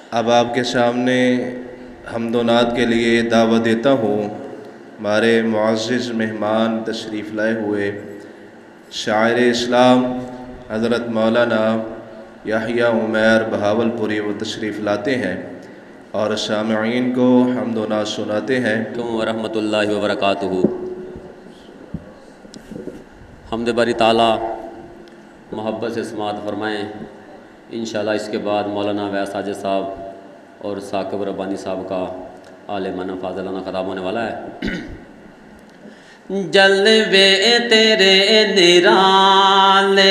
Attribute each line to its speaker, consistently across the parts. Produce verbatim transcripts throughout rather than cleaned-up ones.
Speaker 1: اب آپ کے سامنے حمد و نعت کے لیے دعوت دیتا ہوں ہمارے معزز مہمان تشریف لائے ہوئے شاعر اسلام حضرت مولانا یحییٰ عمیر بہاولپوری وہ تشریف لاتے ہیں اور سامعین کو حمد و نعت سناتے ہیں
Speaker 2: ورحمۃ اللہ وبرکاتہ۔ حمد باری تعالیٰ محبت سے سماعت فرمائیں۔ انشاءاللہ اس کے بعد مولانا ویس حاجی صاحب اور ثاقب ربانی صاحب کا عالمانہ فاضلانہ خطاب ہونے والا ہے۔ جلوے تیرے نرالے،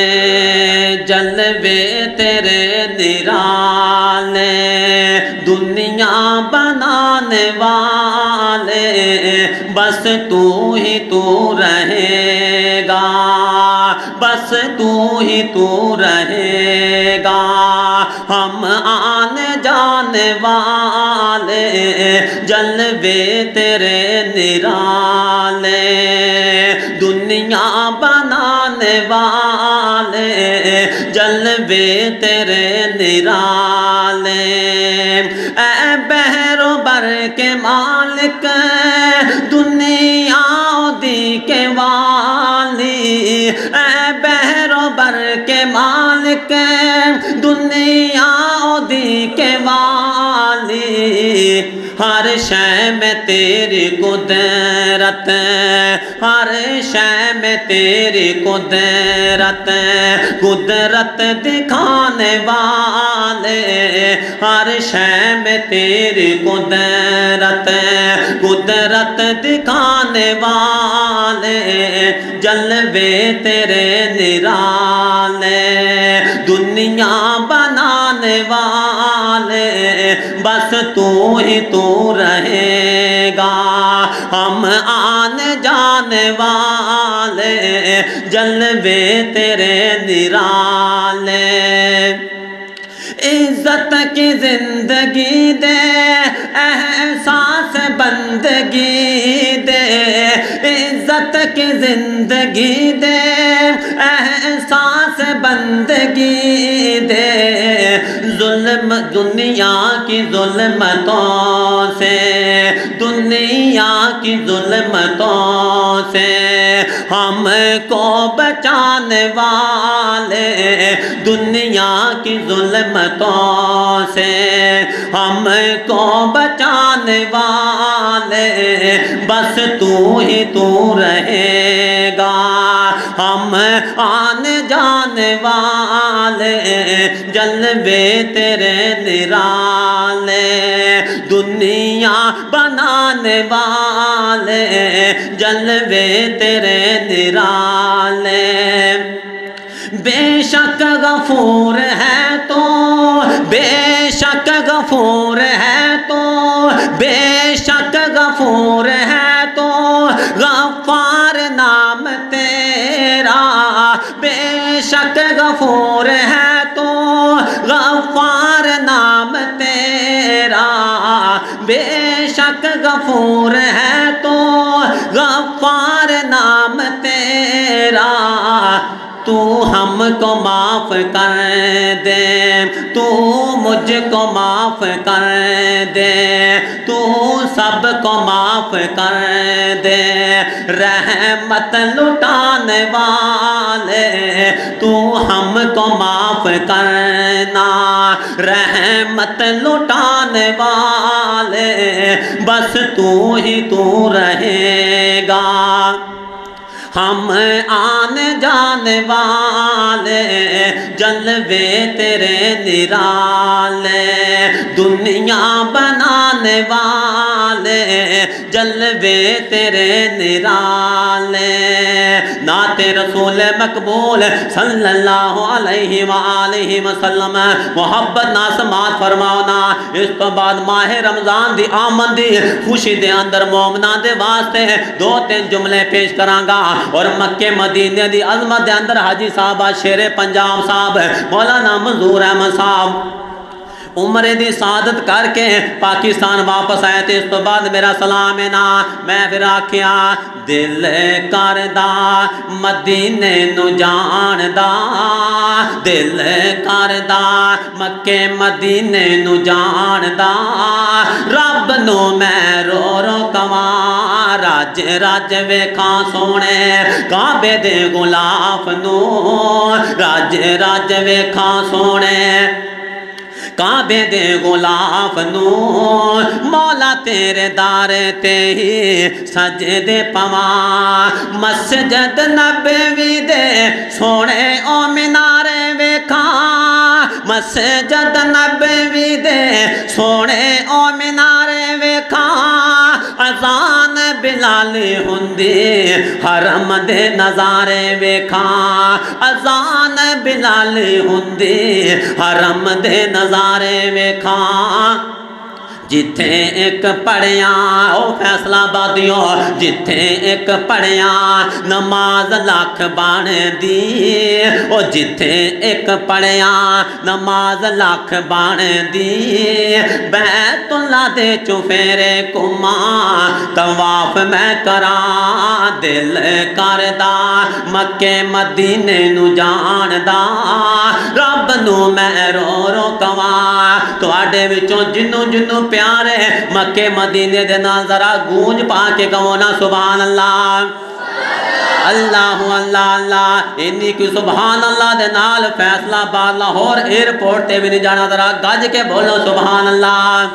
Speaker 2: جلوے تیرے نرالے، دنیا بنانے والے، بس تو ہی تو رہے گا، بس تو ہی تو رہے گا۔ ہم آنے جانے والے، جلوے تیرے نرالے، دنیا بنانے والے، جلوے تیرے نرالے۔ اے بحر و بر کے مالک، دنیا دی کے والی، اے بحر و بر کے مالک، دنیا دی کے والی، ہر شے میں تیری قدرت، ہر شے میں تیری قدرت، قدرت دکھانے والے، ہر شے میں تیری قدرت، قدرت دکھانے والے، جلوے تیرے نرالے، دنیا بنانے والے، بس تو ہی تو رہے گا۔ ہم آنے جانے والے، جلوے تیرے نرالے۔ عزت کی زندگی دے، احساس بندگی دے، عزت کی زندگی دے، احساس بندگی دے، ظلم دنیا کی ظلمتوں سے، دنیا کی ظلمتوں سے ہم کو بچانے والے، دنیا کی ظلمتوں سے ہم کو بچانے والے، بس تو ہی تو رہے گا۔ ہم آنے جانے والے، جلوے تیرے نرالے، دنیا بنانے والے، جلوے تیرے نرالے۔ بے شک غفور ہے تو، بے شک غفور ہے تو، بے شک غفور ہے تو، غفار نام تیرا، بے شک غفور ہے تو، غفار نام تیرا، بے شک غفور ہے تو، غفار نام تیرا۔ تو ہم کو معاف کر دے، تو مجھ کو معاف کر دے، تو سب کو معاف کر دے، رحمت لٹانے والے، تو ہم کو معاف کرنا، رحمت لٹانے والے، بس تو ہی تو رہے گا۔ ہم آنے جانے والے، جلوے تیرے نرالے، دنیا بنانے والے، جلوے تیرے نرالے۔ نعت رسول مقبول صلی اللہ علیہ وآلہ وسلم، محبت نا سماعت فرماؤنا۔ اس تو بعد ماہ رمضان دی آمد دی خوشی دے اندر مومنان دے واسطے دو تین جملے پیش کرانگا، اور مکہ مدینہ دی عظمت دے اندر حاجی صاحب شیر پنجاب صاحب مولانا منظور احمد صاحب عمرے دی سعادت کر کے پاکستان واپس آئے تھے. اس تو بعد میرا سلام ہے نا میں پھر آکھیا دل کردا مدینے نو جان دا, دل کردا مکے مدینے نو جان دا, رب نو میں رو رو کواں رج رج ویکھاں سونے کعبے دے غلاف نو, رج رج ویکھاں سونے کعبے دے غلاف نو, مولا تیرے دار تے ہی سجدے پواں, مسجد نبوی دے سونے او مینارے ویکھاں, مسجد نبوی دے سونے او مینارے ویکھاں, اذان بلال ہوندی حرم دے نظارے ویکھاں, اذان بلال ہوندی حرم دے نظارے ویکھاں, جتھے ایک پڑھیاں او فیصلہ آبادیوں جتھے ایک پڑھیاں نماز لاکھ بان دی, او جتھے ایک پڑھیاں نماز لاکھ بان دی, بیت اللہ دے چوفیرے کماں طواف میں کراں, دل کردا مکے مدینے نو جان دا, رب نو میں رو رو کواں تواڈے وچوں جنوں جنوں پیارے مکے مدینے دے نال ذرا گونج پا کے کہو نا سبحان اللہ, اللہ اللہ اللہ. انی کی سبحان اللہ دے نال فیصلہ آباد لاہور ایئرپورٹ تے بھی نہیں جانا, ذرا گج کے بولو سبحان اللہ.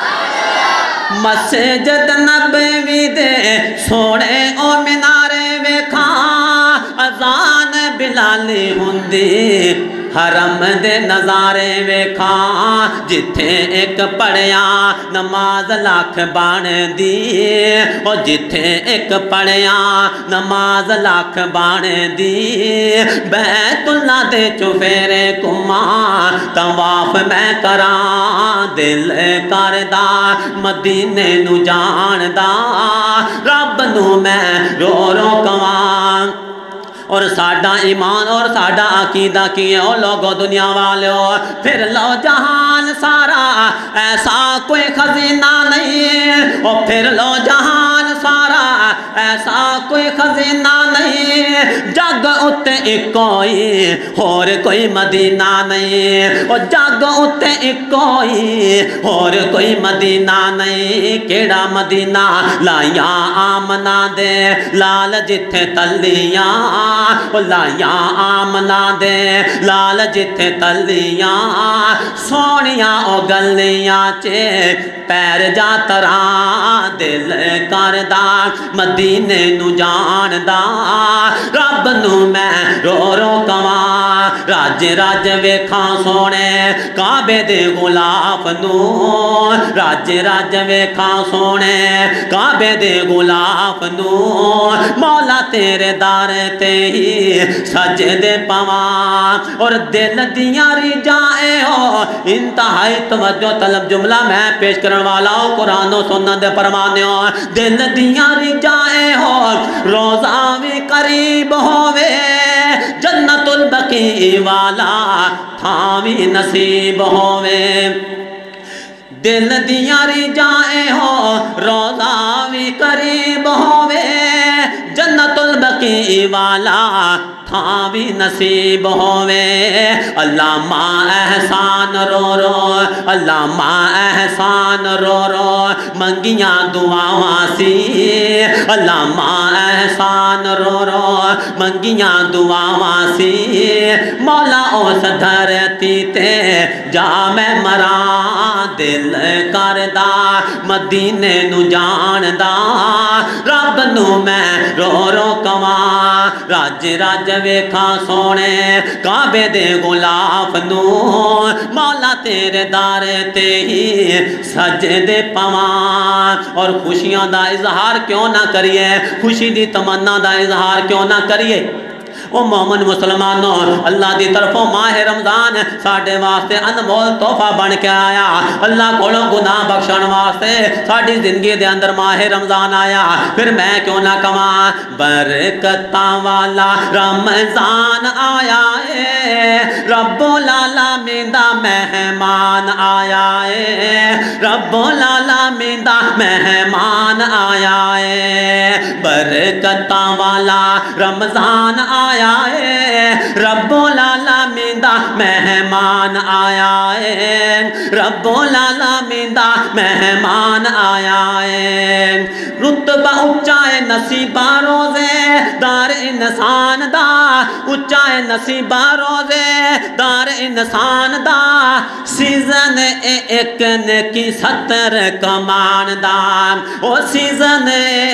Speaker 2: مسجد نبوی دے سونے او مینارے ویکھاں, اذان بلال ہوندی حرم دے نظارے ویکھاں, جتھے ایک پڑھیاں نماز لاکھ بان دی, او جتھے ایک پڑھیاں نماز لاکھ بان دی, بیت اللہ دے چوفیرے کماں طواف میں کراں, دل کردا مدینے نو جان دا, رب نو میں رو رو کواں. اور ساڈا ایمان اور ساڈا عقیدہ کی ہے, او لوگو دنیا والو پھر لو جہان سارا ایسا کوئی خزینہ نہیں, او پھر لو جہان سارا ایسا کوئی خزینہ نہیں, جگ اتے ایک کوئی اور کوئی مدینہ نہیں, او جگ اتے ایک کوئی اور کوئی مدینہ نہیں, کیڑا مدینہ لائیاں آمنہ دے لال جتھے تلیاں, لائیاں آمنہ دے لال جتھے تلیاں, سونیاں او گلیاں چے پیر جا تراں, دل کردا مدینے نو جان دا, رب نو میں رو رو کواں رج رج ویکھاں سونے کعبے دے غلاف نو, رج رج ویکھاں سونے کعبے دے غلاف نو, مولا تیرے دار تے ہی سجدے پواں, اور دل دیاں رجائیں ہو انتہائی توجہ طلب جملہ میں پیش کرن والا ہوں, قرآن و سنت دے فرمانے ہو, دل دیاں رجائیں ہو روزہ بھی قریب ہووے, جنت البقیع والا تھاوی نصیب ہووے, دل دیاں رجائیں ہو روزہ بھی قریب ہووے, جنت البقیع والا تھاں بھی نصیب ہووے. علامہ احسان رو رو علامہ احسان رو رو منگیاں دعاواں سی, علامہ احسان رو رو منگیاں دعاواں سی, مولا اس دھرتی تے جا میں مراں, دل کردا مدینے نو جان دا, رب نو میں رو رو کواں رج رج ویکھاں سونے کعبے دے غلاف نو, مولا تیرے دار تے ہی سجدے پواں. اور خوشیاں دا اظہار کیوں نہ کریے, خوشی دی تمنا دا اظہار کیوں نہ کریے, او مومن مسلمانوں اللہ دی طرفوں ماہ رمضان ساڈے واسطے انمول تحفہ بن کے آیا اللہ کولوں گناہ بخشن واسطے ساڈی زندگی دے اندر ماہ رمضان آیا پھر میں کیوں نہ کہاں برکتاں والا رمضان آیا ہے رب العالمین دا مہمان آیا ہے رب العالمین دا مہمان آیا ہے برکتاں والا رمضان آیا ہے رب العالمین دا مہمان آیا ہے رب العالمین دا مہمان آیا ہے رتبہ اونچا ہے نصیبہ روزے دار انسان دا اونچا ہے نصیبہ روزے دار انسان دا سیزن ایک نیکی ستر کمان دا او سیزن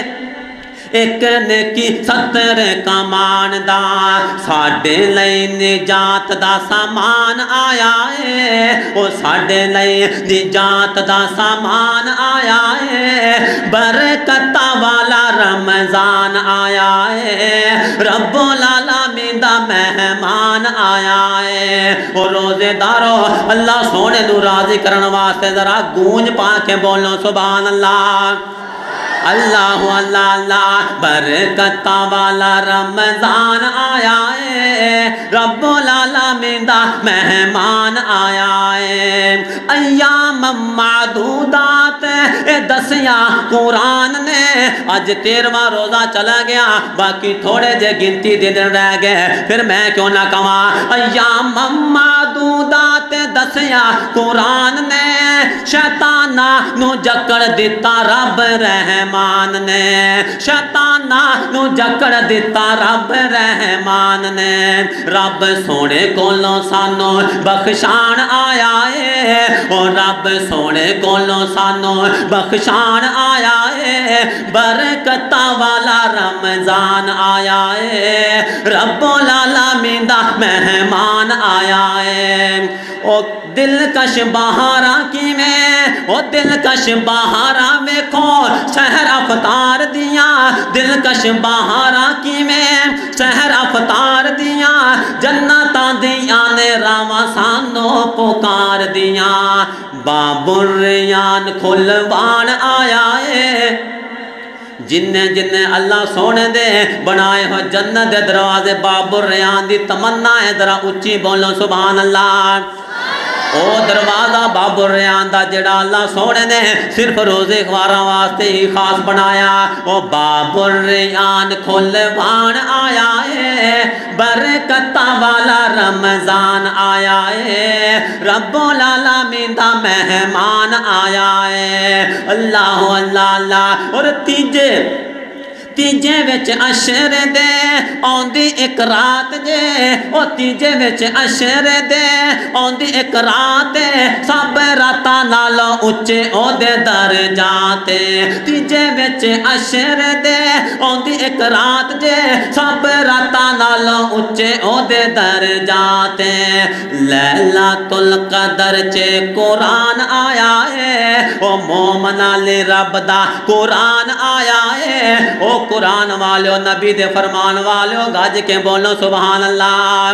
Speaker 2: ایک نیکی ستر کمان دا ساڈے لئی نجات دا سامان آیا ہے او ساڈے لئی نجات دا سامان آیا ہے برکتہ والا رمضان آیا ہے رب العالمین دا مہمان آیا ہے او روزے دارو اللہ سونے نو راضی کرن واسطے ذرا گونج پا کے بولو سبحان اللہ اللہ اللہ اللہ برکتہ والا رمضان آیا ہے رب العالمین دا مہمان آیا ہے ایام معدودات دسیاں قرآن نے اج تیرواں روزہ چلا گیا باقی تھوڑے جے گنتی دن رہ گئے پھر میں کیوں نہ کہاں ایام معدودات دسیاں قرآن نے شیطانہ نو جکڑ دیتا رب رحم رحمان نے شیطانہ نو جکڑ دیتا رب رحمان نے رب سونے کولوں سانو بخشان آیا ہے او رب سونے کولوں سانو بخشان آیا ہے برکتہ والا رمضان آیا ہے رب العالمین دا مہمان آیا ہے او دلکش بہاراں کی میں او دلکش بہاراں میں کھول شہر افطار دیاں دلکش بہاراں کی میں شہر افطار دیاں جنتاں دیاں نے راواں سانو پکار دیاں باب الریان کھلوان آیا ہے جن جن اللہ سونے دے بنائے ہو جنت دے دروازے باب الریان دی تمنا ہے ذرا اچھی بولو سبحان اللہ او دروازہ باب الریان دا جڑا اللہ سونے نے صرف روزے خواراں واسطے ہی خاص بنایا او باب الریان کھلوان آیا ہے برکتہ والا رمضان آیا ہے رب العالمین دا مہمان آیا ہے اللہ اللہ اللہ اور تیجے تیجے وچ عشر دے آندی ایک رات جے او تیجے وچ عشر دے آندی ایک رات سب راتاں نالوں اچے او دے درجات تیجے وچ عشر دے آندی ایک رات جے سب راتاں نالوں اچے او دے درجات لیلۃ القدر چے قرآن آیا ہے او مومناں لے رب دا قرآن آیا ہے او قرآن والیو نبی دے فرمان والیو گاج کے بولو سبحان اللہ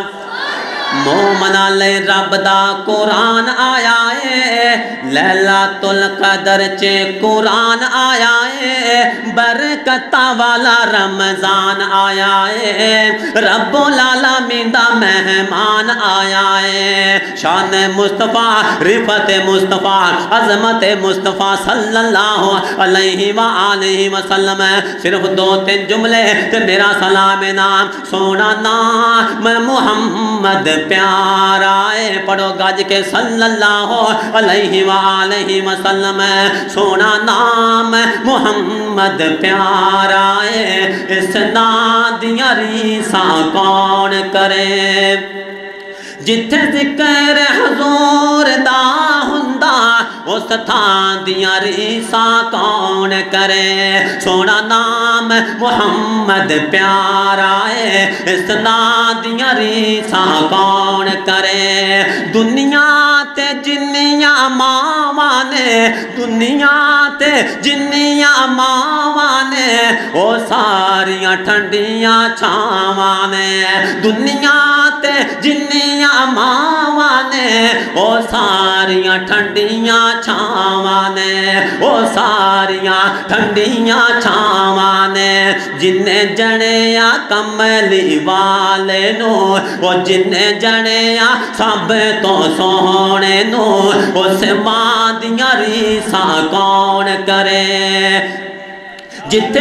Speaker 2: مومنہ لے رب دا قرآن آیا ہے لیلۃ القدر چے قرآن آیا ہے برکتہ والا رمضان آیا ہے رب العالمین دا مہمان آیا ہے شان مصطفیٰ رفت مصطفیٰ عظمت مصطفیٰ صلی اللہ علیہ وآلہ وسلم صرف دو تین جملے تے میرا سلام نام سونا نام محمد پیارا ہے پڑھو گاج کے صلی اللہ علیہ وآلہ وسلم سونا نام محمد پیارا ہے اس نام دیا ریساں کون کرے جتھے ذکر حضور دا ہندا اس تھان دیا ریساں کون کرے سونا نام محمد پیارا ہے اس نام دیا ریساں کون کرے دنیا تے جنیاں ماواں نے دنیا تے جنیاں ماواں نے او ساریاں ٹھنڈیاں چھاواں نے دنیا تے جنیاں ماواں نے او ساریاں ٹھنڈیاں چھاواں نے او ساریاں ٹھنڈیاں چھاواں نے جنے جنیا کملی والے نو او جنے جنیا سب تو سونے نو اس ماں دیاں ریساں کون کرے جتے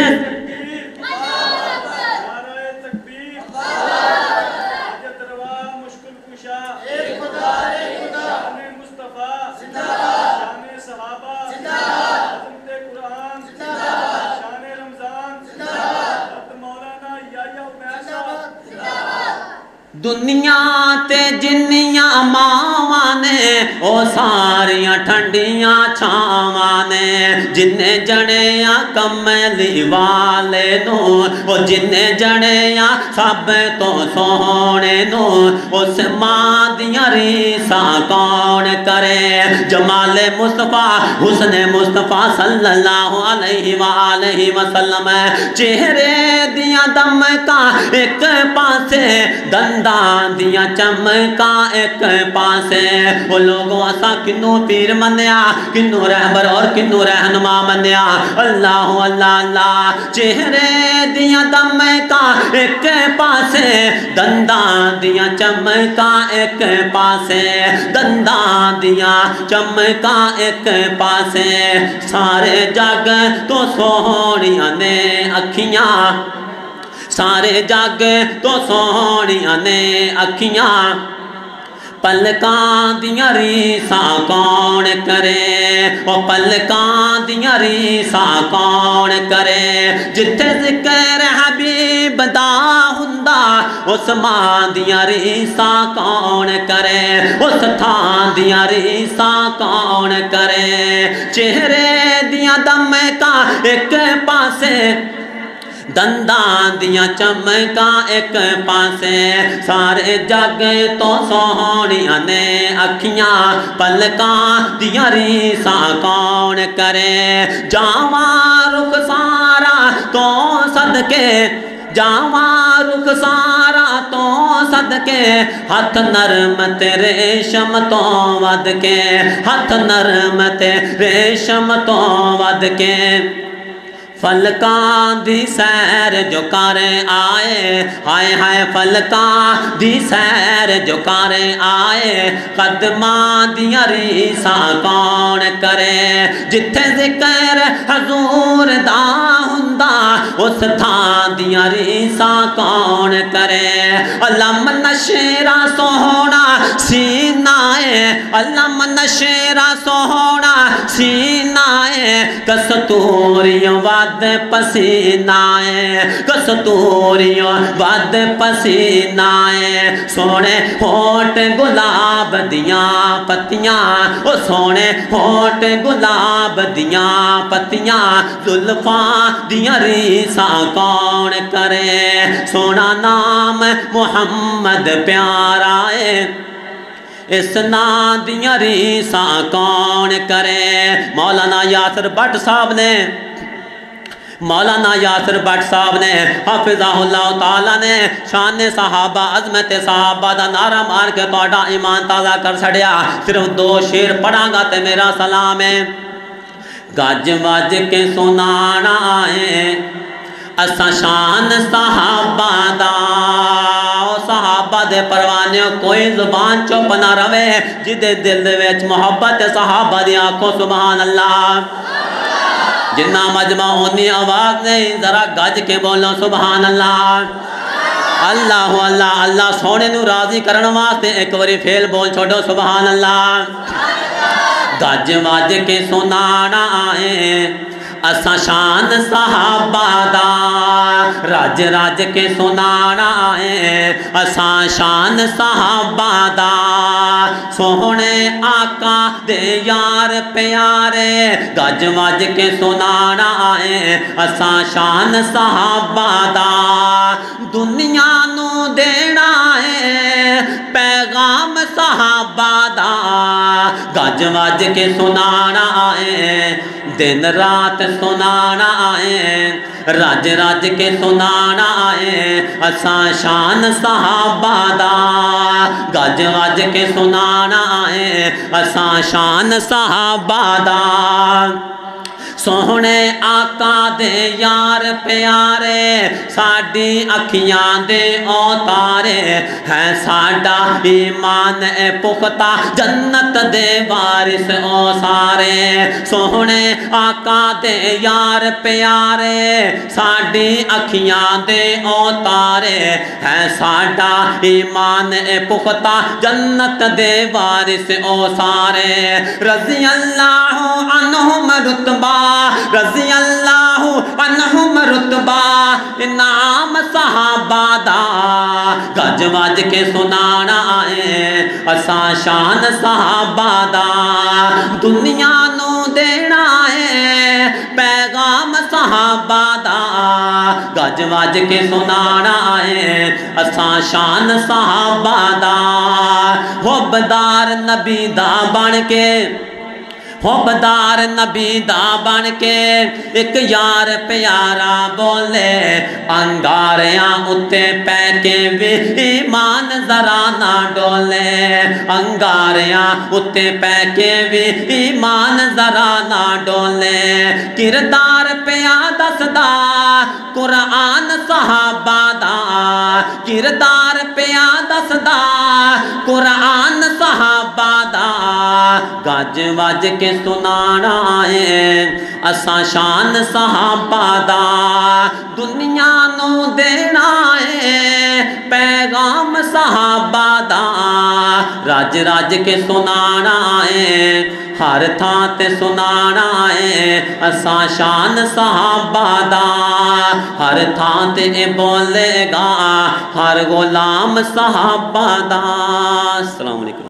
Speaker 2: دنیا تے جنیاں ماواں نے او ساریاں ٹھنڈیاں چھاواں نے جنے جنیاں کملی والے نو او جنے جنیاں سب تو سونے نو اس ماں دیاں ریساں کون کرے جمال مصطفیٰ حسن مصطفیٰ صلی اللہ علیہ وآلہ وسلم چہرے دیاں دمکاں ایک پاسے دنداں دیاں چمکاں ایک پاسے وہ لوگوں اسا کنو پیر منیا کنو رہبر اور کنو رہنما منیا اللہ اللہ اللہ چہرے دیاں دمکاں ایک پاسے دنداں دیاں چمکاں ایک پاسے دنداں دیاں چمکاں ایک پاسے سارے جگ تو سوہنیاں نے اکھیاں سارے جگ تو سوہنیاں نے اکھیاں پلکاں دیاں ریساں کون کرے او پلکاں دیاں ریساں کون کرے جتھے ذکر حبیب دا ہندا اس ماں دیاں ریساں کون کرے اس تھان دیاں ریساں کون کرے چہرے دیاں دمکاں ایک پاسے دنداں دیاں چمکاں ایک پاسے سارے جگ تو سوہنیاں نے اکھیاں پلکاں دیاں ریساں کون کرے جاواں رخ سارا تو صدقے جاواں رخ سارا تو صدقے ہاتھ نرم تے ریشم تو ود کے ہاتھ نرم تے ریشم تو ود کے فلکاں دی سیر جو کرے آئے ہائے ہائے فلکاں دی سیر جو کرے آئے قدماں دیاں ریساں کون کرے جتھے ذکر حضور دا ہندا اس تھان دیاں ریساں کون کرے علم نشیرہ سوہنا سینائے علم نشیرہ سوہنا سینائے کستوریوں ود پسینائے کستوریوں ود پسینائے سونے ہوٹ گلاب دیاں پتیاں او سونے ہوٹ گلاب دیاں پتیاں زلفاں دیاں ریساں کون کرے سونا نام محمد پیارا ہے اس نام دیاں ریساں کون کرے مولانا یاسر بٹ صاحب نے مولانا یاسر بٹ صاحب نے حافظہ اللہ تعالیٰ نے شان صحابہ عظمت صحابہ دا نعرہ مار کے توڑا ایمان تازہ کر سڑیا صرف دو شیر پڑھاں گا تے میرا سلام ہے گاج واج کے سنانا آئے اسا شان صحابہ دا صحابہ دے پروانے کوئی زبان چپ نہ روے جدے دل وچ محبت صحابہ دی آنکھوں سبحان اللہ جنہ مجمع ہونی آواز نہیں ذرا گج کے بولو سبحان اللہ اللہ اللہ اللہ سونے نو راضی کرن واسطے ایک وری فیل بول چھوڑو سبحان اللہ گج واج کے سنانا آئے اسا شان صحابہ دا راج راج کے سنانا آئے اسا شان صحابہ دا سوہنے آقا دے یار پیارے گج واج کے سنانا آئے اسا شان صحابہ دا دنیا نو دینا ہے پیغام صحابہ دا گج واج کے سنانا آئے دن رات سنانا آئے رج رج کے سنانا آئے اساں شان صحابہ دا گج وج کے سنانا آئے اساں شان صحابہ دا سوہنے آقا دے یار پیارے ساڈی اکھیاں دے اوتارے ہے ساڈا ایمان اے پختہ جنت دے وارث او سارے سوہنے آقا دے یار پیارے ساڈی اکھیاں دے اوتارے ہے ساڈا ایمان اے پختہ جنت دے وارث او سارے رضی اللہ عنہم رتبہ رضی اللہ عنہم رتبہ انعام صحابہ دا گج وج کے سنانا آئے اساں شان صحابہ دا دنیا نو دینا ہے پیغام صحابہ دا گج وج کے سنانا آئے اساں شان صحابہ دا حبدار نبی دا بن کے حبدار نبی دا بن کے ایک یار پیارا بولے انگاریاں اتے پہ کے بھی ایمان ذرا نہ ڈولے انگاریاں اتے پہ کے بھی ایمان ذرا نہ ڈولے کردار پیا دسدا قرآن صحابہ دا کردار پیا دسدا قرآن صحابہ دا گج وج کے سنانا ہے اساں شان صحابہ دا دنیا نو دینا ہے پیغام صحابہ دا رج رج کے سنانا ہے ہر تھان تے سنانا ہے اساں شان صحابہ دا ہر تھان تے بولے گا ہر غلام صحابہ دا۔ السلام علیکم۔